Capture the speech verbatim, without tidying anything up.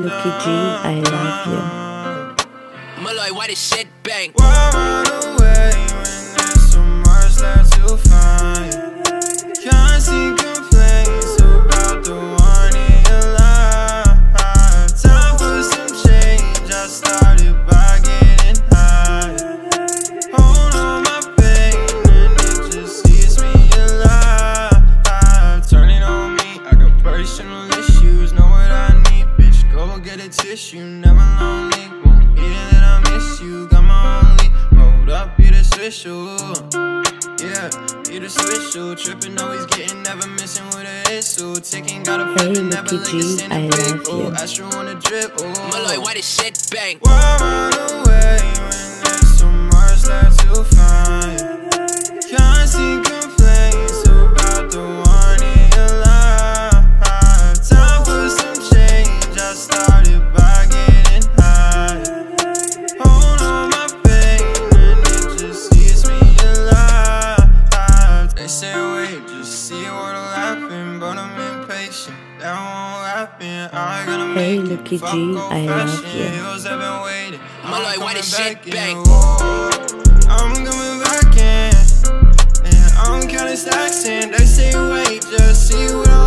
Lucky G, I love you. Malloy, why this shit bang? Why run away when there's so much left to find? Constant complaints about the one in your life. Time for some change, I started by getting high. Hold on my pain and it just eats me alive. Turning on me, I got personal issues, know what I need, bitch, go get a tissue. Never lonely, won't eat it that I miss you. Got my only, rolled up, eat a switchel. Yeah, eat a switchel. Tripping, always getting, never missing with a issue. Ticking, got a Hey, flip, never Lucky like a G, stand I a big love you. ooh. Astro on a drip, ooh. Malloy, why this shit bang? Why run away when there's so much left to find? Constant complaints about the one in your life. Time for some change, I started by getting high. Hold on my pain and it just eats me alive. They say wait, just see what'll happen, but I'm impatient, that won't happen. I gotta Hey, make Lucky it, fuck G, old I love fashioned. you. Hills have been waiting, Malloy, why this shit bang? I'm coming back in, and I'm counting stacks in. They say wait, just see what I'm